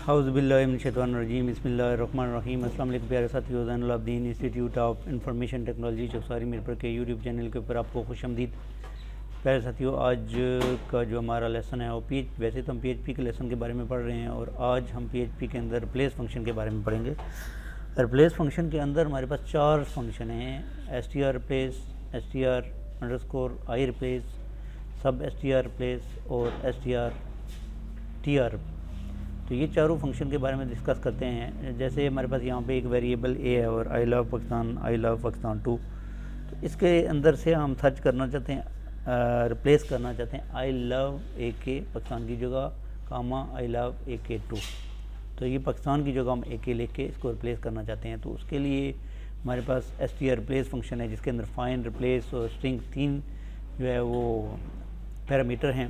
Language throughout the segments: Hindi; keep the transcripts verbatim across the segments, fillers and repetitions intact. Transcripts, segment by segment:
हाउज़ुबिल्लाहिमिनश्शैतानिर्रजीम बिस्मिल्लाहिर्रहमानिर्रहीम। अस्सलाम वालेकुम प्यारे साथियों, Zainul Abideen institute of information technology Chausari Mirpur के यूट्यूब चैनल के ऊपर आपको खुशामदीद। प्यारे साथियों, आज का जो हमारा लेसन है वो पी वैसे तो हम पीएचपी के लेसन के बारे में पढ़ रहे हैं और आज हम पीएचपी के अंदर रिप्लेस फंक्शन के बारे में पढ़ेंगे। रिप्लेस फंक्शन के अंदर हमारे पास चार फंक्शन हैं: S T R replace, S T R underscore I replace, sub S T R replace और S T R T R. तो ये चारों फंक्शन के बारे में डिस्कस करते हैं। जैसे हमारे पास यहाँ पे एक वेरिएबल ए है और I love Pakistan, I love Pakistan too, तो इसके अंदर से हम सर्च करना चाहते हैं, रिप्लेस करना चाहते हैं आई लव ए के पाकिस्तान की जगह कामा आई लव ए के टू। तो ये पाकिस्तान की जगह हम ए के लिख के इसको रिप्लेस करना चाहते हैं। तो उसके लिए हमारे पास S T R replace function है जिसके अंदर फाइंड, रिप्लेस और स्ट्रिंग तीन जो है वो पैरामीटर हैं।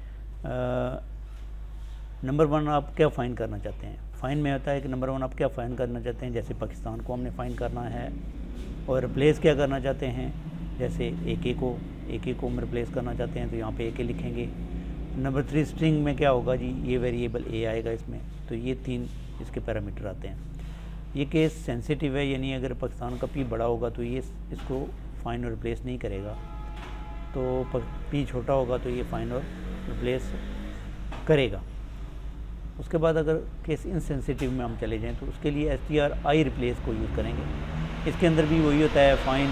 नंबर वन आप क्या फ़ाइंड करना चाहते हैं? फ़ाइंड में होता है कि नंबर वन आप क्या फ़ाइंड करना चाहते हैं, जैसे पाकिस्तान को हमने फ़ाइंड करना है। और रिप्लेस क्या करना चाहते हैं, जैसे ए के को ए के को हम रिप्लेस करना चाहते हैं तो यहाँ पे ए के लिखेंगे। नंबर थ्री स्ट्रिंग में क्या होगा जी, ये वेरिएबल ए आएगा इसमें। तो ये तीन इसके पैरामीटर आते हैं। ये केस सेंसिटिव है, यानी अगर पाकिस्तान का पी बड़ा होगा तो ये इसको फाइंड और रिप्लेस नहीं करेगा, तो पी छोटा होगा तो ये फाइंड और रिप्लेस करेगा। उसके बाद अगर केस इनसेंसिटिव में हम चले जाएं तो उसके लिए S T R I replace को यूज़ करेंगे। इसके अंदर भी वही होता है, फाइंड,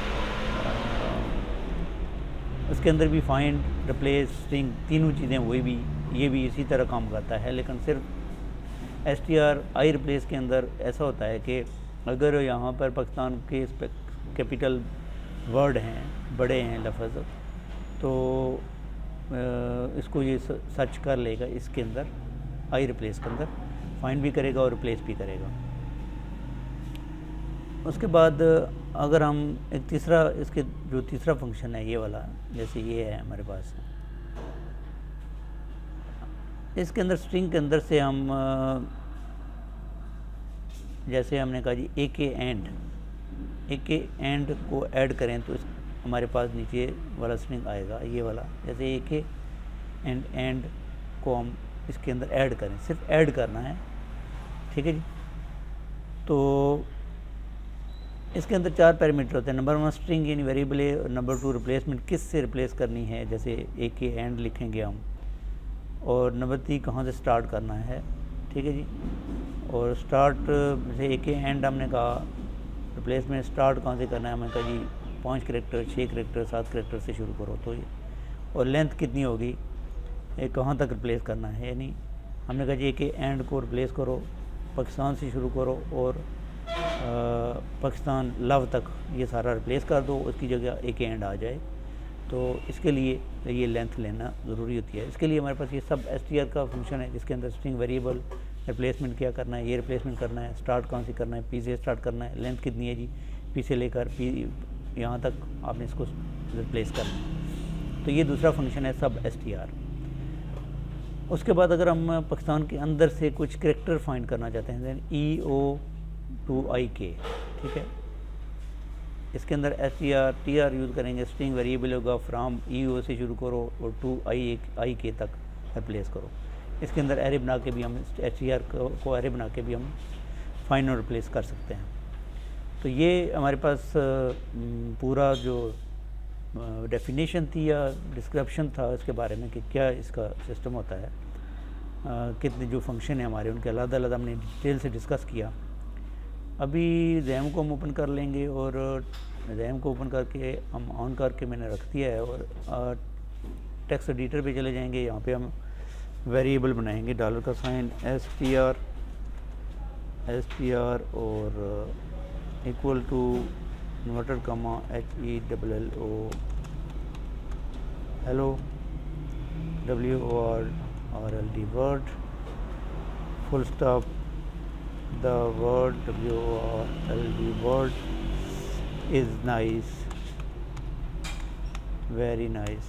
उसके अंदर भी फाइंड, रिप्लेस, स्ट्रिंग तीनों चीज़ें वही भी ये भी इसी तरह काम करता है। लेकिन सिर्फ S T R I replace के अंदर ऐसा होता है कि अगर यहाँ पर पाकिस्तान के कैपिटल वर्ड हैं, बड़े हैं लफ्ज़, तो इसको ये सर्च कर लेगा, इसके अंदर आई रिप्लेस के अंदर फाइंड भी करेगा और रिप्लेस भी करेगा। उसके बाद अगर हम एक तीसरा, इसके जो तीसरा फंक्शन है ये वाला, जैसे ये है हमारे पास, इसके अंदर स्ट्रिंग के अंदर से हम, जैसे हमने कहा जी ए के एंड, ए के एंड को ऐड करें तो इस हमारे पास नीचे वाला स्ट्रिंग आएगा ये वाला। जैसे ए के एंड एंड को हम इसके अंदर ऐड करें, सिर्फ ऐड करना है, ठीक है जी। तो इसके अंदर चार पैरामीटर होते हैं। नंबर वन स्ट्रिंग यानी वेरिएबल है, और नंबर टू रिप्लेसमेंट किस से रिप्लेस करनी है, जैसे ए के एंड लिखेंगे हम, और नंबर थ्री कहाँ से स्टार्ट करना है, ठीक है जी। और स्टार्ट जैसे ए के एंड हमने कहा, रिप्लेसमेंट स्टार्ट कहाँ से करना है, हमने कहा जी पाँच करेक्टर, छः करेक्टर, सात करेक्टर से शुरू करो तो ये, और लेंथ कितनी होगी, ये कहाँ तक रिप्लेस करना है, यानी हमने कहा जी कि एंड को रिप्लेस करो, पाकिस्तान से शुरू करो और आ, पाकिस्तान लव तक ये सारा रिप्लेस कर दो, उसकी जगह एक एंड आ जाए। तो इसके लिए ये लेंथ लेना ज़रूरी होती है। इसके लिए हमारे पास ये सब एस टी आर का फंक्शन है जिसके अंदर स्ट्रिंग, वेरिएबल, रिप्लेसमेंट क्या करना है, ये रिप्लेसमेंट करना है, स्टार्ट कहाँ से करना है, पी से स्टार्ट करना है, लेंथ कितनी है जी, पी से लेकर पी यहाँ तक आपने इसको रिप्लेस करना है। तो ये दूसरा फंक्शन है सब एस टी आर। उसके बाद अगर हम पाकिस्तान के अंदर से कुछ करेक्टर फाइंड करना चाहते हैं, दैन ई ओ टू आई के, ठीक है, इसके अंदर S T R T R use करेंगे। स्ट्रिंग वेरिएबल होगा, फ्राम ई ओ से शुरू करो और टू आई आई के तक रिप्लेस करो। इसके अंदर एरे बना के भी हम एस टी आर को एरे बना के भी हम फाइंड और रिप्लेस कर सकते हैं। तो ये हमारे पास पूरा जो डेफिनेशन थी या डिस्क्रिप्शन था इसके बारे में कि क्या इसका सिस्टम होता है, आ, कितने जो फंक्शन है हमारे उनके अलग अलग हमने डिटेल से डिस्कस किया। अभी रैम को हम ओपन कर लेंगे और रैम को ओपन करके हम ऑन करके मैंने रख दिया है और टेक्स्ट एडिटर पे चले जाएंगे। यहाँ पे हम वेरिएबल बनाएंगे, डॉलर का sign, S T R S T R और equal to inverted comma H E double L O hello W O R R L D word full stop the word W O R L D word is nice, very nice,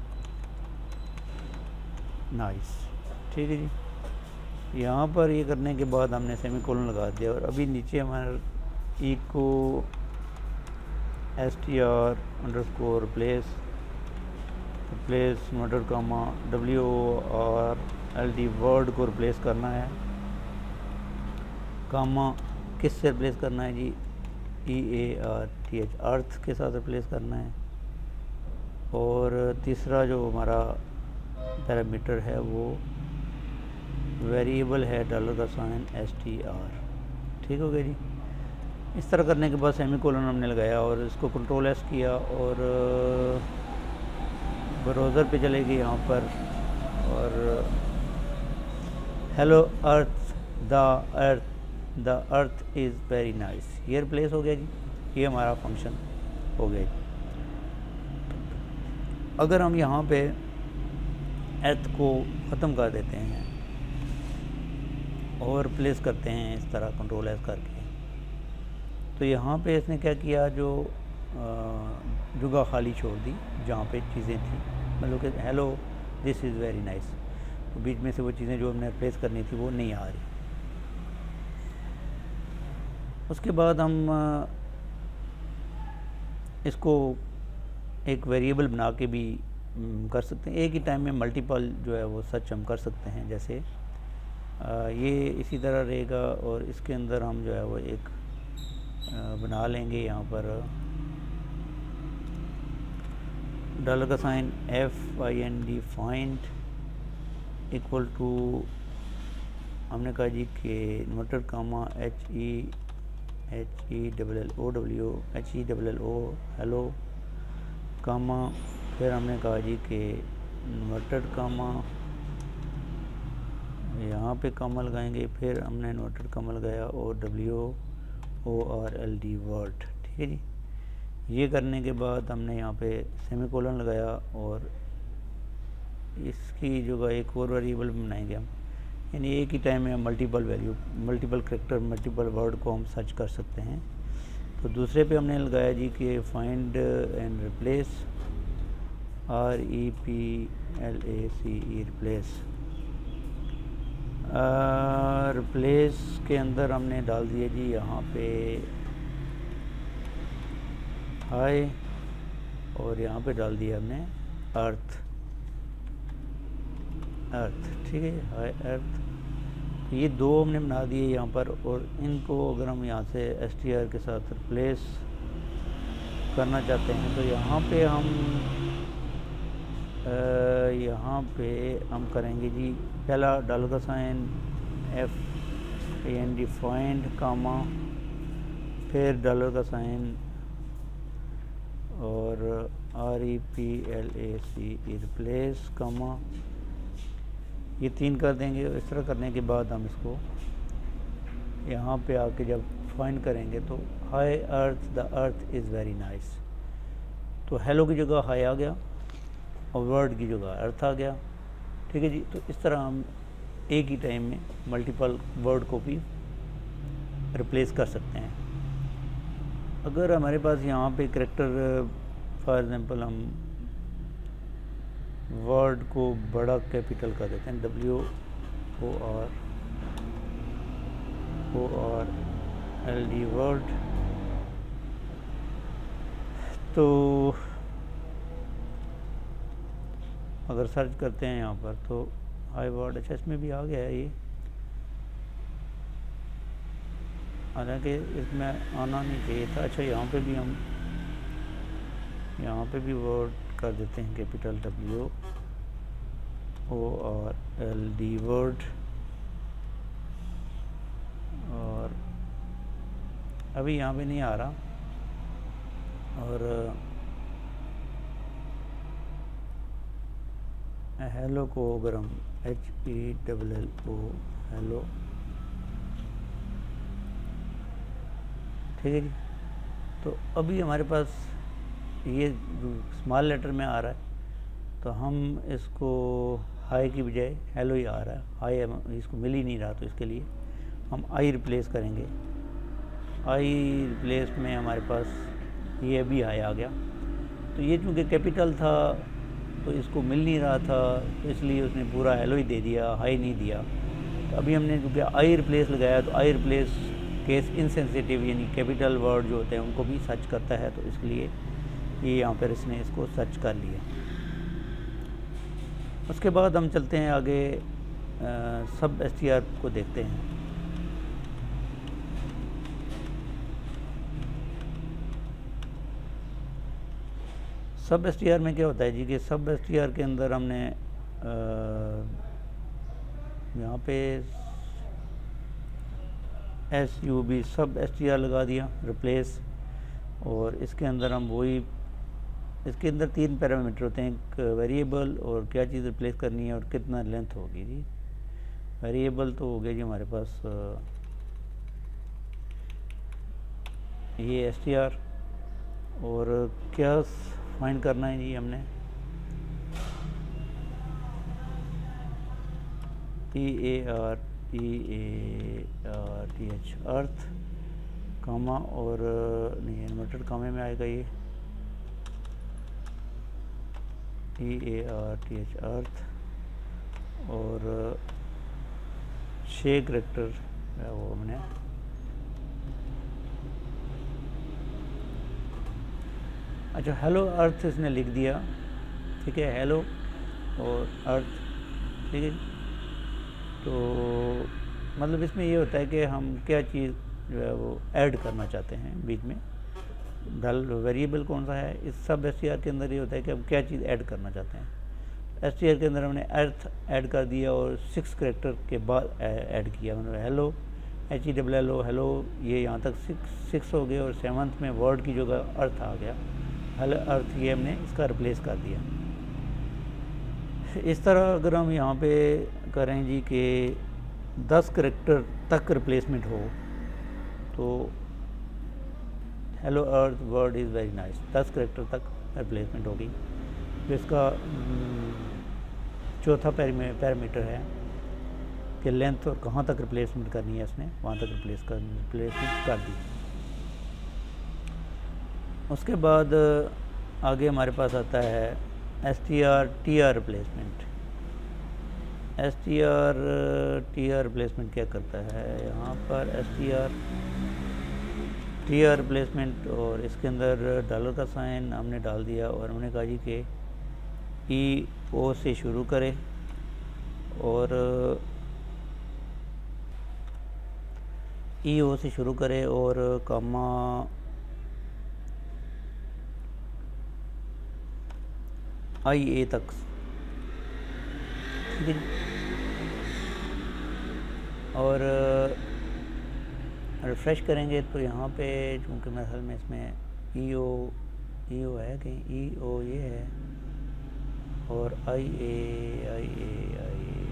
nice, ठीक है जी। यहाँ पर ये करने के बाद हमने सेमीकोलन लगा दिया और अभी नीचे हमारा echo S T R underscore replace replace मटर comma W R L D word को रिप्लेस करना है कामा किस से रिप्लेस करना है जी, E A R T H, earth के साथ रिप्लेस करना है। और तीसरा जो हमारा पैरामीटर है वो वेरिएबल है डॉलर का साइन एस टी आर। ठीक हो गया जी। इस तरह करने के बाद सेमी कोलन हमने लगाया और इसको कंट्रोल एस किया और ब्राउज़र पे चले गए यहाँ पर और hello earth the earth the earth is very nice, ये रिप्लेस हो गया जी। ये हमारा फंक्शन हो गया जी। अगर हम यहाँ पे अर्थ को ख़त्म कर देते हैं और रिप्लेस करते हैं इस तरह कंट्रोल एस करके, तो यहाँ पे इसने क्या किया, जो जगह खाली छोड़ दी जहाँ पे चीज़ें थी, मतलब कि hello this is very nice, तो बीच में से वो चीज़ें जो हमने रिप्लेस करनी थी वो नहीं आ रही। उसके बाद हम इसको एक वेरिएबल बना के भी कर सकते हैं। एक ही टाइम में मल्टीपल जो है वो सच हम कर सकते हैं। जैसे आ, ये इसी तरह रहेगा और इसके अंदर हम जो है वो एक आ, बना लेंगे यहाँ पर डॉलर का sign F I N D find equal to, हमने कहा जी कि inverted comma H E H E double L O W H E double L O hello comma, फिर हमने कहा जी कि इन्वर्टेड कामा, यहाँ पे कामा लगाएंगे, फिर हमने इन्वर्टेड कामा लगाया और W O R L D word. ठीक है जी। ये करने के बाद हमने यहाँ पे सेमीकोलन लगाया और इसकी जगह एक और वेरिएबल बनाएंगे हम, यानी एक ही टाइम में हम multiple value multiple character multiple word को हम सर्च कर सकते हैं। तो दूसरे पे हमने लगाया जी कि find and replace, R E P L A C E replace. Replace के अंदर हमने डाल दिया जी यहाँ पे हाई और यहाँ पे डाल दिया हमने अर्थ अर्थ ठीक है, हाई अर्थ। ये दो हमने बना दिए यहाँ पर, और इनको अगर हम यहाँ से एस टी आर के साथ रिप्लेस करना चाहते हैं तो यहाँ पे हम यहाँ पे हम करेंगे जी, पहला डॉलर का sign F A N D find comma, फिर डॉलर का साइन और R E P L A C E replace comma, ये तीन कर देंगे। इस तरह करने के बाद हम इसको यहाँ पे आके जब फाइंड करेंगे तो hi earth the earth is very nice, तो हेलो की जगह हाई आ गया और वर्ड की जगह अर्थ आ गया। ठीक है जी। तो इस तरह हम एक ही टाइम में मल्टीपल वर्ड को भी रिप्लेस कर सकते हैं। अगर हमारे पास यहाँ पे करेक्टर फॉर एग्जांपल हम वर्ड को बड़ा कैपिटल कर देते हैं, W O R O R L D word, तो अगर सर्च करते हैं यहाँ पर तो हाई वर्ड, अच्छा इसमें भी आ गया है ये, हालांकि इसमें आना नहीं चाहिए था। अच्छा यहाँ पे भी हम यहाँ पे भी वर्ड कर देते हैं capital W O R L D word, और अभी यहाँ पे नहीं आ रहा। और हेलो को अगर हम H P double L O hello, ठीक है जी। तो अभी हमारे पास ये स्मॉल लेटर में आ रहा है, तो हम इसको हाई की बजाय हेलो ही आ रहा है, हाई इसको मिल ही नहीं रहा, तो इसके लिए हम आई रिप्लेस करेंगे। आई रिप्लेस में हमारे पास ये अभी हाई आ गया, तो ये चूँकि कैपिटल था तो इसको मिल नहीं रहा था, तो इसलिए उसने पूरा हेलो ही दे दिया, हाई नहीं दिया। तो अभी हमने चूँकि आई रिप्लेस लगाया, तो आई रिप्लेस केस इनसेंसिटिव यानी कैपिटल वर्ड जो होते हैं उनको भी सर्च करता है, तो इसलिए ये यहाँ पर इसने इसको सर्च कर लिया। उसके बाद हम चलते हैं आगे, आ, सब एस टी आर को देखते हैं। सब एस टी आर में क्या होता है जी कि सब एस टी आर के अंदर हमने यहाँ पे S U B sub S T R लगा दिया रिप्लेस, और इसके अंदर हम वही, इसके अंदर तीन पैरामीटर होते हैं, एक वेरिएबल और क्या चीज़ रिप्लेस करनी है और कितना लेंथ होगी जी। वेरिएबल तो हो गया जी हमारे पास ये एस टी आर, और क्या फाइंड करना है जी हमने T A R T A R T H earth comma, और नहीं इन्वर्टेड कामे में आएगा ये T A R T H earth, और छः करेक्टर वो हमने अच्छा हेलो अर्थ इसने लिख दिया, ठीक है, हेलो और अर्थ, ठीक है। तो मतलब इसमें ये होता है कि हम क्या चीज़ जो है वो ऐड करना चाहते हैं बीच में, डल वेरिएबल कौन सा है इस सब एस टी आर के अंदर, ये होता है कि हम क्या चीज़ ऐड करना चाहते हैं। एस टी आर के अंदर हमने अर्थ ऐड कर दिया और सिक्स करेक्टर के बाद ऐड किया, मतलब hello H E double L O hello, ये यहाँ तक सिक्स सिक्स हो गए, और सेवन्थ में वर्ड की जगह अर्थ आ गया, हेलो अर्थ, ये हमने इसका रिप्लेस कर दिया। इस तरह अगर हम यहाँ पे करें जी कि दस करेक्टर तक रिप्लेसमेंट हो तो hello earth word is very nice, दस करेक्टर तक रिप्लेसमेंट होगी। तो इसका चौथा पैरामीटर है कि लेंथ और कहाँ तक रिप्लेसमेंट करनी है, इसने वहाँ तक रिप्लेस कर रिप्लेसमेंट कर दी। उसके बाद आगे हमारे पास आता है S T R T R replacement. S T R T R replacement क्या करता है, यहाँ पर S T R T R replacement, और इसके अंदर डॉलर का साइन हमने डाल दिया, और हमने कहा जी कि ई ओ से शुरू करें और ई ओ से शुरू करें और कामा आई ए तक, ठीक है जी। और रिफ़्रेश करेंगे तो यहाँ पे चूँकि मेरे ख्याल में इसमें ई ओ ई ओ है कहीं, ई ओ ये है, और I A I A I A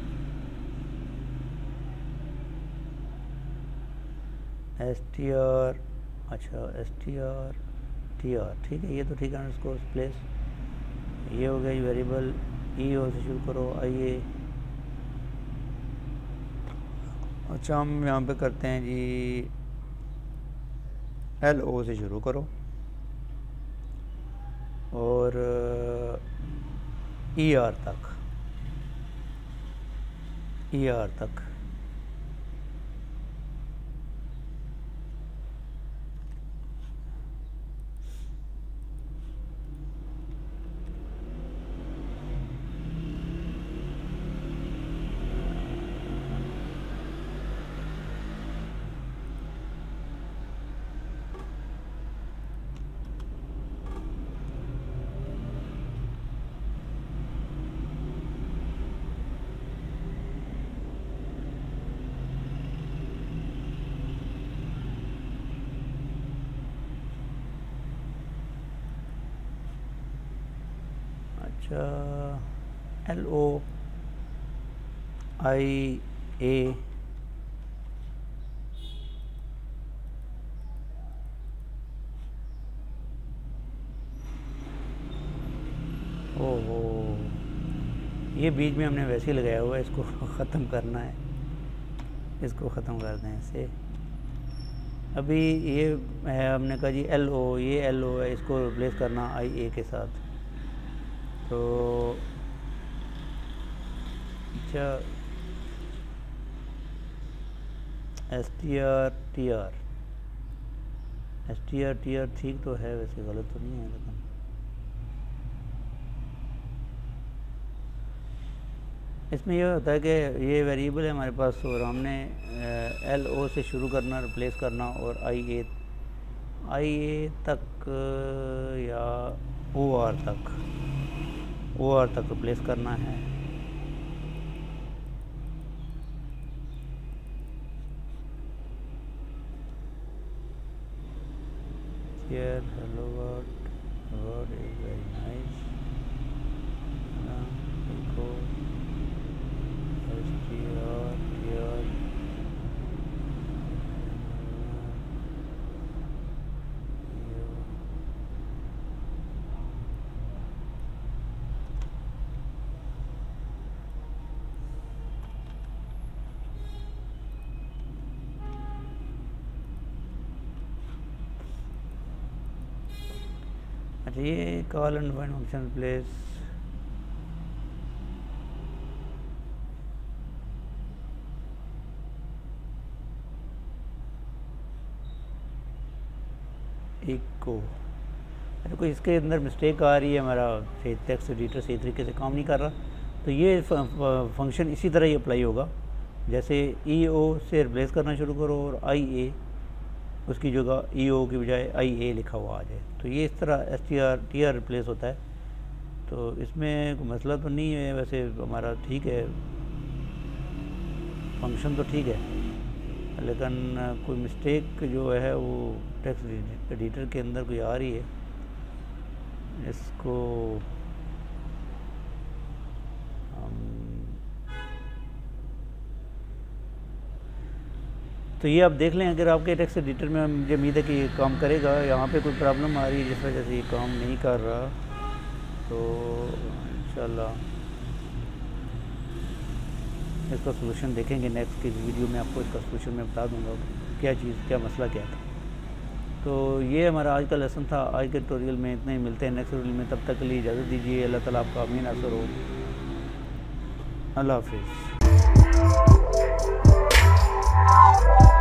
S T R, अच्छा S T R T R, ठीक है, ये तो ठीक है, अंडरस्कोर प्लेस, ये हो गया वेरिएबल, ई ओ से शुरू करो आई ए। अच्छा हम यहाँ पे करते हैं जी एल ओ से शुरू करो और ई आर तक, ई आर तक, एल ओ आई ए ओहो, ये बीच में हमने वैसे ही लगाया हुआ है, इसको ख़त्म करना है, इसको ख़त्म कर दें इसे। अभी ये है हमने कहा जी एल ओ, ये एल ओ है, इसको रिप्लेस करना आई ए के साथ। तो अच्छा S T R T R, S T R T R ठीक तो है वैसे, गलत तो नहीं है, लेकिन इसमें यह होता है कि ये वेरिएबल है हमारे पास और हमने एल ओ से शुरू करना, रिप्लेस करना और आई ए आई ए तक या ओ आर तक ओ आर तक रिप्लेस करना है। Here, hello world, world is very nice. Echo, str, here. अच्छा, ये call and find function place echo. अच्छा, कोई इसके अंदर मिस्टेक आ रही है, हमारा टेक्स्ट एडिटर सही तरीके से काम नहीं कर रहा, तो ये फंक्शन इसी तरह ही अप्लाई होगा। जैसे ई ओ से रिप्लेस करना शुरू करो और आई ए उसकी जगह ई ओ की बजाय आई ए लिखा हुआ आ जाए, तो ये इस तरह S T R T R replace होता है। तो इसमें कोई मसला तो नहीं है, वैसे हमारा ठीक है, फंक्शन तो ठीक है, लेकिन कोई मिस्टेक जो है वो टेक्स्ट एडिटर के अंदर कोई आ रही है। इसको तो ये आप देख लें, अगर आपके टेक्स्ट एडिटर में मुझे उम्मीद है कि ये काम करेगा। यहाँ पे कोई प्रॉब्लम आ रही है जिस वजह से ये काम नहीं कर रहा, तो इंशाल्लाह इसका सलूशन देखेंगे नेक्स्ट की वीडियो में। आपको इसका सलूशन मैं बता दूंगा क्या चीज़, क्या मसला क्या था। तो ये हमारा आज का लेसन था। आज के ट्यूटोरियल में इतना ही, मिलते हैं नेक्स्ट वीडियो में। तब तक के लिए इजाज़त दीजिए। अल्लाह ताला आपका आमीन असर हो। अल्लाह हाफिज़।